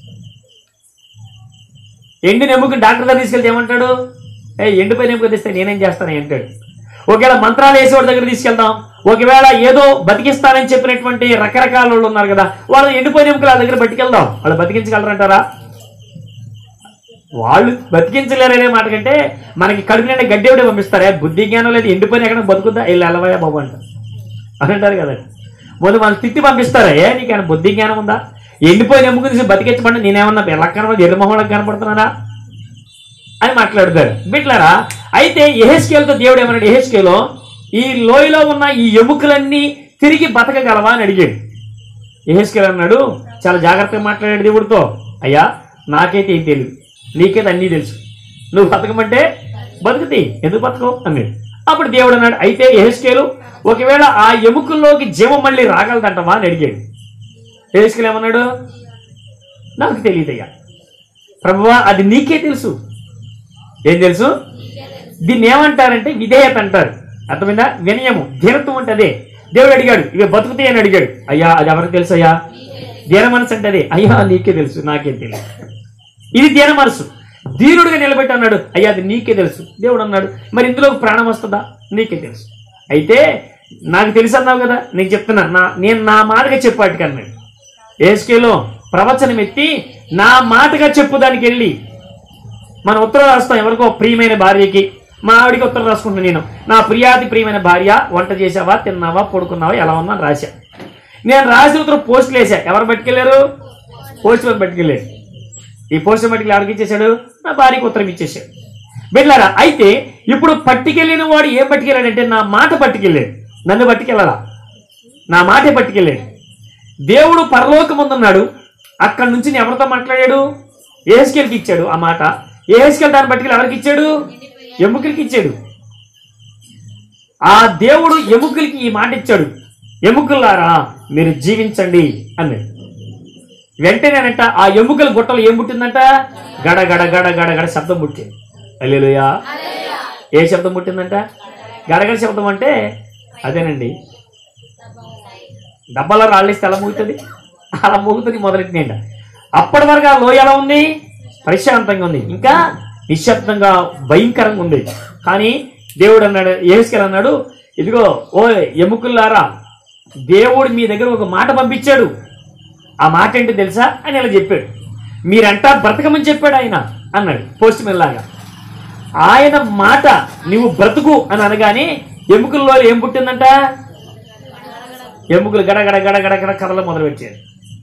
ఎండిన ఎముకలు డాక్టర్ దగ్గర తీసుకెళ్తే ఏమంటాడు? ఎండిపోయిన ఎముక తెస్తే నేనేం చేస్తాను అంటాడు. ఒకవేళ మంత్రాలు వేసేవాడి దగ్గర తీసుకెళ్దాం, ఒకవేళ ఏదో బతికిస్తానని చెప్పినటువంటి రకరకాల వాళ్ళు ఉన్నారు కదా, వాళ్ళు ఎండిపోయిన ఎముకలు వాళ్ళ దగ్గర బతికెళ్దాం, వాళ్ళు బతికించగలరంటారా? వాళ్ళు బతికించలేరనే మాట కంటే మనకి కడుపు నిండా గడ్డి ఎవడే పంపిస్తారా? బుద్ధి జ్ఞానం లేదు, ఎండిపోయిన ఎక్కడ బతుకుద్దా, వీళ్ళు ఎలవయా బాబు అంటారు కదా. ముందు మనం తిట్టి పంపిస్తారా? నీకైనా బుద్ధి జ్ఞానం ఉందా? ఎండిపోయిన ఎముక తీసి బతికించమంటే నేనేమన్నా ఎలా కనబడి ఎర్రమొహంలో కనపడుతున్నానా అని మాట్లాడతారు బిడ్డలారా. అయితే యెహెజ్కేలుతో దేవుడు ఏమన్నాడు? యెహెజ్కేలు ఈ లోయలో ఉన్న ఈ ఎముకలన్నీ తిరిగి బతకగలవా అని అడిగాడు. యెహెజ్కేలు అన్నాడు, చాలా జాగ్రత్తగా మాట్లాడాడు దేవుడితో, అయ్యా నాకైతే ఏం తెలియదు, నీకైతే అన్నీ తెలుసు, నువ్వు బతకమంటే బతుకుతాయి, ఎందుకు బతకవు అన్నాడు. అప్పుడు దేవుడు అన్నాడు, అయితే యెహెజ్కేలు ఒకవేళ ఆ ఎముకల్లోకి జీవం మళ్ళీ రాగలదంటవా అని అడిగాడు. యెహెజ్కేలు ఏమన్నాడు? నాకు తెలియదయ్యా ప్రభువా, అది నీకే తెలుసు. ఏం తెలుసు? దీన్ని ఏమంటారంటే విధేయత అంటారు. అర్థమైందా? వినయము, ధీరత్వం అంటే అదే. దేవుడు అడిగాడు, ఇవి బతుకుతాయి అని అడిగాడు. అయ్యా అది ఎవరికి తెలుసు అయ్యా? ధీర మనసు అంటే అదే. అయ్యా నీకే తెలుసు, నాకేం తెలియదు. ఇది ధీర మనసు. ధీరుడిగా నిలబెట్టి అన్నాడు, అయ్యా అది నీకే తెలుసు. దేవుడు అన్నాడు, మరి ఇందులో ప్రాణం వస్తుందా? నీకే తెలుసు. అయితే నాకు తెలుసు అన్నావు కదా, నేను చెప్తున్నా, నేను నా మాటగా చెప్పాటికి అన్నాడు. యెహెజ్కేలు ప్రవచనం ఎత్తి నా మాటగా చెప్పు దానికి వెళ్ళి. మనం ఉత్తరం రాస్తాం ఎవరికో ప్రియమైన భార్యకి, మా ఆవిడికి ఉత్తరం రాసుకుంటున్నాను నేను, నా ప్రియాతి ప్రియమైన భార్య, వంట చేసావా, తిన్నావా, పడుకున్నావా, ఎలా ఉన్నా అని రాశా. నేను రాసిన ఉత్తరం పోస్టులు వేసా. ఎవరు పట్టుకెళ్ళారు? Post man పట్టుకెళ్ళాడు. ఈ పోస్ట్ మ్యాన్ పట్టుకెళ్ళి ఎవరికి ఇచ్చేసాడు? నా భార్యకి ఉత్తరం ఇచ్చేసాడు. బిడ్డలారా, అయితే ఇప్పుడు పట్టుకెళ్ళిన వాడు ఏం పట్టుకెళ్ళాడంటే నా మాట పట్టుకెళ్ళాడు. నన్ను పట్టుకెళ్ళాలా, నా మాటే పట్టుకెళ్ళాడు. దేవుడు పరలోకముందున్నాడు, అక్కడి నుంచి ఎవరితో మాట్లాడాడు? యెహెజ్కేలుకి ఇచ్చాడు ఆ మాట. యెహెజ్కేలు దాన్ని పట్టుకెళ్ళి ఎవరికి ఇచ్చాడు? ఎముకలకి ఇచ్చాడు. ఆ దేవుడు ఎముకలకి ఈ మాట ఇచ్చాడు, ఎముకలారా మీరు జీవించండి అన్నాడు. వెంటనేనంట ఆ ఎముకల గుట్టలు ఏం పుట్టిందంట? గడ గడ గడ గడ గడ శబ్దం పుట్టింది. హల్లెలూయా. ఏ శబ్దం పుట్టిందంట? గడగడ శబ్దం అంటే అదేనండి, డబ్బాలో రాళ్ళేస్తే ఎలా మోగుతుంది, అలా మోగుతుంది మొదలెట్టినంట. అప్పటి వరకు ఆ లోయ ఎలా ఉంది? ప్రశాంతంగా ఉంది, ఇంకా నిశ్శబ్దంగా భయంకరంగా ఉంది. కానీ దేవుడు అన్నాడు, యెహెజ్కేలు అన్నాడు, ఇదిగో ఓ ఎముకలారా, దేవుడు మీ దగ్గర ఒక మాట పంపించాడు. ఆ మాట ఏంటి తెలుసా అని ఇలా చెప్పాడు. మీరంటా బ్రతకమని చెప్పాడు ఆయన అన్నాడు పోస్ట్ మ్యాన్ లాగా. ఆయన మాట నువ్వు బ్రతుకు అని అనగానే ఎముకల్లో ఏం పుట్టిందంట? ఎముకలు గడగడ గడగడ గడ కథలు మొదలు పెట్టారు.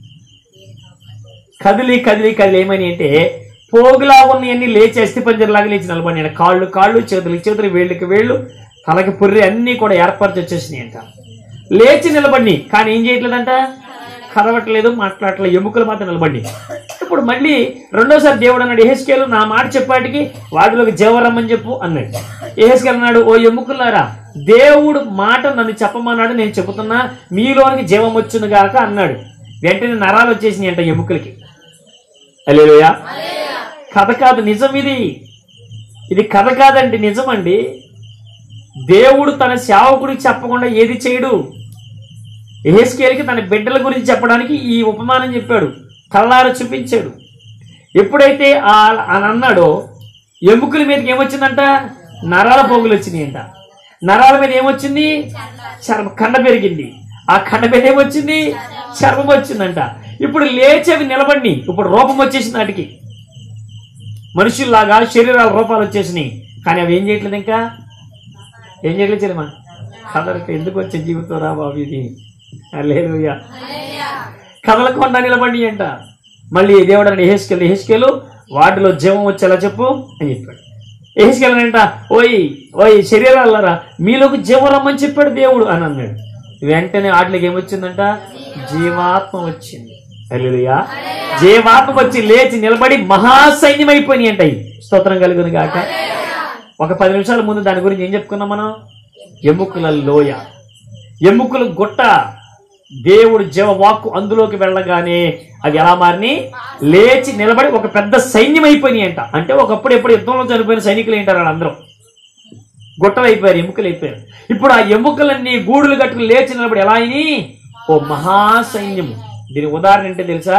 కదిలి కదిలి కదిలి ఏమని అంటే పోగులా ఉన్నవన్నీ లేచి అస్థిపంజరలాగా లేచి నిలబడినాడు. కాళ్ళు కాళ్ళు, చేతులకి చేతులు, వేళ్ళకి వేళ్ళు, తలకి పుర్రి అన్నీ కూడా ఏర్పరిచి వచ్చేసినాయి అంట. లేచి నిలబడి కానీ ఏం చేయట్లేదంట? కదవట్లేదు, మాట్లాడట్లేదు, ఎముకలు మాత్రం నిలబడి. ఇప్పుడు మళ్ళీ రెండోసారి దేవుడు అన్నాడు, యెహెజ్కేలు నా మాట చెప్పాటికి వాటిలోకి జీవం రమ్మని చెప్పు అన్నాడు. యెహెజ్కేలు అన్నాడు, ఓ ఎముకలారా, దేవుడు మాట నన్ను చెప్పమన్నాడు, నేను చెబుతున్నా, మీలోనికి జీవం వచ్చును గాక అన్నాడు. వెంటనే నరాలు వచ్చేసినాయి అంట ఎముకలకి. హల్లెలూయా. కథ కాదు, నిజం. ఇది కథ కాదండి, నిజమండి. దేవుడు తన సేవకుడికి చెప్పకుండా ఏది చేయడు. యెహెజ్కేలుకి తన బిడ్డల గురించి చెప్పడానికి ఈ ఉపమానం చెప్పాడు, కళ్ళారా చూపించాడు. ఎప్పుడైతే అని అన్నాడో ఎముకల మీదకి ఏమొచ్చిందంట? నరాల పోగులు వచ్చినాయంట. నరాల మీద ఏమొచ్చింది? చర్మం, కండ పెరిగింది. ఆ కండ మీద ఏమొచ్చింది? చర్మం వచ్చిందంట. ఇప్పుడు లేచేవి నిలబడి, ఇప్పుడు రూపం వచ్చేసింది. వాటికి మనుషుల్లాగా శరీరాల రూపాలు వచ్చేసినాయి. కానీ అవి ఏం చేయట్లేదు, ఇంకా ఏం చేయట్లేదు. చెల్లెమా కథలకు ఎందుకు వచ్చే జీవితం రా బాబు ఇది. హల్లెలూయా. కదలకుండా నిలబడి అంట. మళ్ళీ దేవుడు అని యెహెజ్కేలు వాటిలో జీవం వచ్చేలా చెప్పు అని చెప్పాడు. యెహెజ్కేలు అంట, ఓయ్ శరీరాలరా, మీలోకి జీవం రమ్మని చెప్పాడు దేవుడు అని అన్నాడు. వెంటనే వాటిలోకి ఏమొచ్చిందంట? జీవాత్మ వచ్చింది. హల్లెలూయా. జీవాత్మ వచ్చి లేచి నిలబడి మహాసైన్యం అయిపోయినాయి అంట. స్తోత్రం కలుగును గాక. ఒక 10 నిమిషాల ముందు దాని గురించి ఏం చెప్పుకున్నాం మనం? ఎముకల లోయ, ఎముకల గుట్ట. దేవుడు జీవవాక్కు అందులోకి వెళ్ళగానే అది ఎలా మారిని? లేచి నిలబడి ఒక పెద్ద సైన్యం అయిపోయినాయి అంట. అంటే ఒకప్పుడు ఎప్పుడు యుద్ధంలో చనిపోయిన సైనికులు ఏంటారు వాళ్ళందరూ. గుట్టలు అయిపోయారు, ఎముకలు అయిపోయారు. ఇప్పుడు ఆ ఎముకలన్నీ గూడులు కట్టుకుని లేచి నిలబడి ఎలా అయినా ఓ మహాసైన్యము. దీని ఉదాహరణ ఏంటో తెలుసా?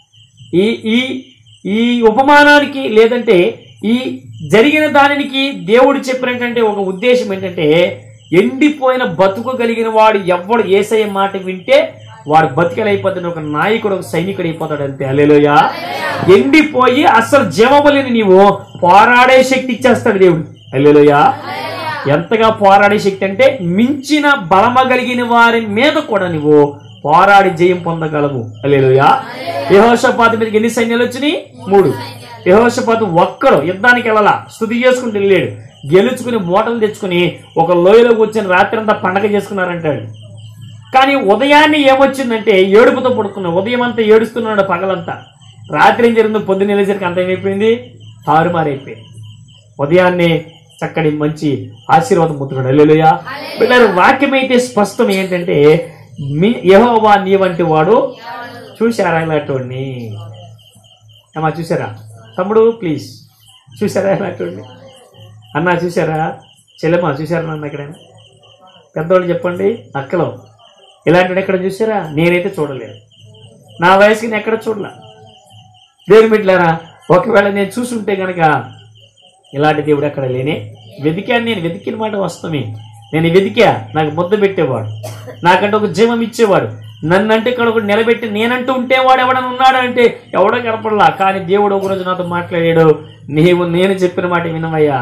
ఈ ఈ ఈ ఉపమానానికి లేదంటే ఈ జరిగిన దానికి దేవుడు చెప్పినటువంటి ఒక ఉద్దేశం ఏంటంటే, ఎండిపోయిన బతుకు కలిగిన వాడు ఎవడు యేసయ్య మాట వింటే వాడు బతికలైపోతాడు, ఒక నాయకుడు, ఒక సైనికుడు అయిపోతాడు అంతే. హల్లెలూయా. ఎండిపోయి అసలు జీవములని నీవు పోరాడే శక్తి ఇచ్చేస్తాడు దేవుడు. హల్లెలూయా. ఎంతగా పోరాడే శక్తి అంటే మించిన బలమ కలిగిన వారి మీద కూడా నువ్వు పోరాడి జయం పొందగలవు. హల్లెలూయా. యెహోషాపాతు మీదకి ఎన్ని సైన్యాలు వచ్చినాయి? 3. యెహోషాపాతు ఒక్కడు యుద్ధానికి వెళ్ళాలా, స్తుతి చేసుకుంటూ వెళ్ళాడు. గెలుచుకుని మూటలు తెచ్చుకుని ఒక లోయలో కూర్చొని రాత్రి అంతా పండగ చేసుకున్నారంటాడు. కానీ ఉదయాన్నే ఏమొచ్చిందంటే ఏడుపుతో పడుకున్నాడు. ఉదయం అంతా ఏడుస్తున్నాడు పగలంతా. రాత్రి ఏం జరిగిందో పొద్దున్న వెళ్ళేసరికి అంత ఏమైపోయింది, తారుమారైపోయింది. ఉదయాన్నే చక్కటి మంచి ఆశీర్వాదం పొందుతున్నాడు. హల్లెలూయా. పిల్లలు వాక్యం అయితే స్పష్టం ఏంటంటే, యెహోవా నీ వంటి వాడు. చూశారా ఇలాంటి అమ్మా? చూసారా తమ్ముడు? ప్లీజ్ చూసారా ఇలాంటి అన్నా? చూసారా చెల్లెమ్మా? చూసారా నన్ను ఎక్కడైనా? పెద్దవాళ్ళు చెప్పండి, అక్కలో ఇలాంటి ఎక్కడ చూసారా? నేనైతే చూడలేదు. నా వయసుకి నేను ఎక్కడ చూడలే. దేవుని బిడ్డలారా, ఒకవేళ నేను చూసుంటే కనుక ఇలాంటి దేవుడు ఎక్కడ లేనే. వెతికాను, నేను వెతికిన మాట వస్తమే. నేను వెతికా, నాకు ముద్ద పెట్టేవాడు, నాకంటే ఒక జీవం ఇచ్చేవాడు, నన్నంటే ఇక్కడ ఒకటి నిలబెట్టి నేనంటూ ఉంటే వాడు ఎవడన్నా ఉన్నాడు అంటే ఎవడో కనపడలా. కానీ దేవుడు ఒకరోజు నాతో మాట్లాడాడు, నేను చెప్పిన మాట వినవయ్యా,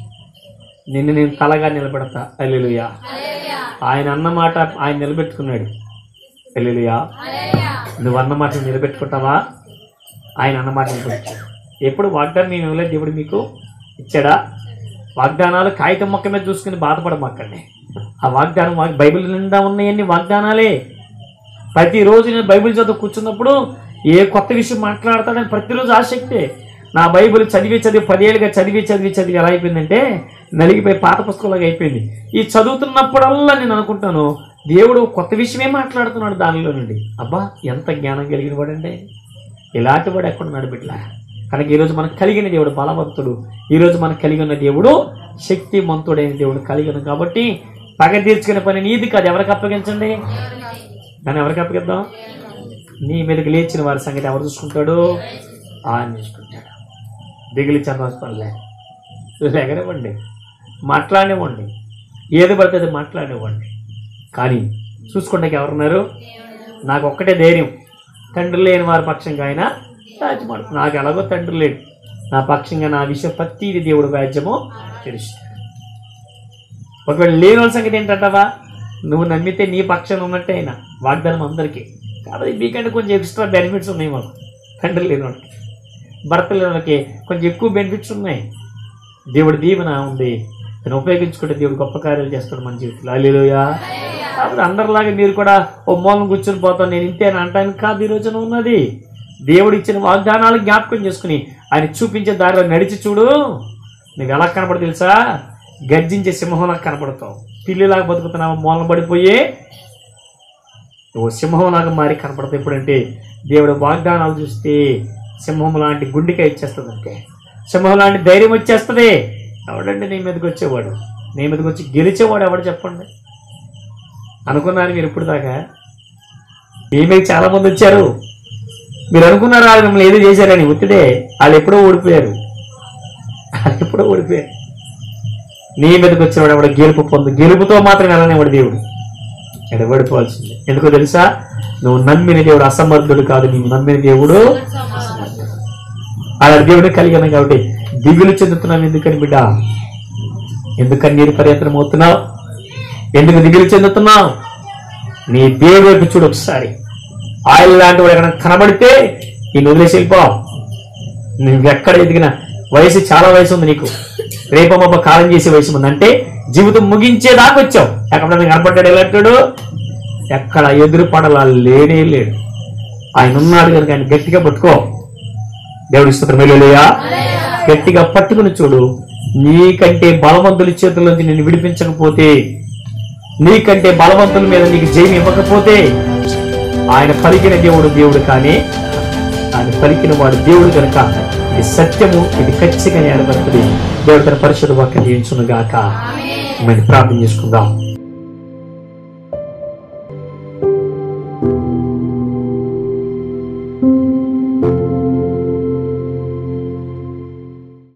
నిన్ను నేను తలగా నిలబెడతా. హల్లెలూయా. ఆయన అన్న మాట ఆయన నిలబెట్టుకున్నాడు. హల్లెలూయా. నువ్వు అన్న మాట నిలబెట్టుకుంటావా? ఆయన అన్న మాట నిలబెట్టుకున్నాడు. ఎప్పుడు వాగ్దానం నేను ఇవ్వలేదు, దేవుడు మీకు ఇచ్చాడా? వాగ్దానాలు కాగితం మొక్క మీద చూసుకుని బాధపడమాకండి. ఆ వాగ్దానం బైబిల్ నిండా ఉన్నాయన్ని వాగ్దానాలే. ప్రతిరోజు నేను బైబిల్ చదువు కూర్చున్నప్పుడు ఏ కొత్త విషయం మాట్లాడతాడని ప్రతిరోజు ఆసక్తే. నా బైబిల్ చదివి 10 ఏళ్ళుగా చదివి ఎలా అయిపోయిందంటే నలిగిపోయి పాత పుస్తకంలాగా అయిపోయింది. ఈ చదువుతున్నప్పుడల్లా నేను అనుకుంటాను, దేవుడు కొత్త విషయమే మాట్లాడుతున్నాడు దానిలో నుండి. అబ్బా, ఎంత జ్ఞానం కలిగిన వాడండి! ఇలాంటి వాడు ఎక్కడున్నాడు బిడ్డలా? కనుక ఈరోజు మనకు కలిగిన దేవుడు బలవంతుడు. ఈరోజు మనకు కలిగి ఉన్న దేవుడు శక్తిమంతుడైన దేవుడు కలిగిన కాబట్టి పగ తీర్చుకునే పని నీది కాదు. ఎవరికి అప్పగించండి? దాన్ని ఎవరికి అప్పగిద్దాం? నీ మీదకి లేచిన వారి సంగతి ఎవరు చూసుకుంటాడు? ఆయన చూసుకుంటాడు. దిగులు చదవలే, లేగనివ్వండి, మాట్లాడనివ్వండి, ఏది పడితే మాట్లాడనివ్వండి. కానీ చూసుకోండి ఎవరున్నారు? నాకు ఒక్కటే ధైర్యం, తండ్రి లేని వారి పక్షంగా ఆయన రాజ్యమాడు. నాకు ఎలాగో తండ్రి లేడు, నా పక్షంగా నా విషయం ప్రతిది దేవుడు రాజ్యము తెలుస్తాడు. ఒకవేళ లేని వాళ్ళ సంగతి ఏంటంటావా? నువ్వు నమ్మితే నీ పక్షాన ఉన్నట్టే అయినా వాగ్దానం అందరికీ. కాబట్టి మీకంటే కొంచెం ఎక్స్ట్రా బెనిఫిట్స్ ఉన్నాయి మాకు. తండ్రి లేని వాళ్ళకి, భర్త లేని వాళ్ళకి కొంచెం ఎక్కువ బెనిఫిట్స్ ఉన్నాయి. దేవుడి దీవెన ఉంది, దాన్ని ఉపయోగించుకుంటే దేవుడు గొప్ప కార్యాలు చేస్తాడు మన జీవితంలో. హల్లెలూయా. కాబట్టి అందరిలాగా మీరు కూడా ఓ మూలం కూర్చొని పోతాను నేను ఇంతే అని అంటానికి కాదు ఈ రోజున ఉన్నది. దేవుడు ఇచ్చిన వాగ్దానాలు జ్ఞాపకం చేసుకుని ఆయన చూపించే దారిలో నడిచి చూడు. నువ్వు ఎలా కనపడదు తెలుసా? గర్జించే సింహంలాగా కనపడతావు. పిల్లిలాగా బతుకుతున్నావు, మూలం పడిపోయే నువ్వు సింహంలాగా మారి కనపడతావు. ఎప్పుడంటే దేవుడు వాగ్దానాలు చూస్తే సింహం లాంటి గుండెకాయ ఇచ్చేస్తుంది. అంటే సింహం లాంటి ధైర్యం వచ్చేస్తుంది. ఎవడంటే నీ మీదకి వచ్చేవాడు, నీ మీదకి వచ్చి గెలిచేవాడు ఎవడు చెప్పండి? అనుకున్నారు మీరు ఇప్పుడు దాకా? మీ మీద చాలా మంది వచ్చారు, మీరు అనుకున్నారు వాళ్ళు మిమ్మల్ని ఏదో చేశారని. ఒత్తిడే, వాళ్ళు ఎప్పుడో ఓడిపోయారు. నీ మీదకి వచ్చేవాడు ఎవడ గెలుపు పొందు. గెలుపుతో మాత్రం వెళ్ళనివాడు దేవుడు, ఇక్కడ ఓడిపోవాల్సింది. ఎందుకో తెలుసా? నువ్వు నమ్మిన దేవుడు అసమర్థుడు కాదు, నువ్వు నమ్మిన దేవుడు అలా దేవుడు కలిగిన. కాబట్టి దిగులు చెందుతున్నావు. ఎందుకని బిడ్డ? ఎందుకని నీరు పర్యటన అవుతున్నావు? ఎందుకు దిగులు చెందుతున్నావు? నీ దేవుడి వైపు చూడు ఒకసారి. ఆయిల్ లాంటి వాడు ఎక్కడ కనబడితే ఈ వదిలేసి వెళ్ళిపో. నువ్వెక్కడ ఎదిగినా వయసు చాలా వయసు ఉంది నీకు, రేపమ్మ కాలం చేసే వయసు ఉంది. అంటే జీవితం ముగించేదాకా వచ్చావు. ఎక్కడ కనపడ్డాడు ఎలాంటాడు? ఎక్కడ ఎదురు పడలా లేనే లేడు. ఆయన ఉన్నాడు కనుక ఆయన గట్టిగా పట్టుకో. దేవుడి స్తోత్రం. హల్లెలూయా. గట్టిగా పట్టుకుని చూడు. నీకంటే బలవంతుల చేతుల్లోంచి నిన్ను విడిపించకపోతే, నీకంటే బలవంతుల మీద నీకు జయం ఇవ్వకపోతే, ఆయన పలికిన దేవుడు కానీ ఆయన పలికిన వాడు దేవుడు కనుక ఇది సత్యము, ఇది ఖచ్చితంగా ఏర్పడుతుంది. దేవుడు తన పరిశుద్ధ వాక్యం దీవించును గాక. మనం ప్రార్థన చేసుకుందాం.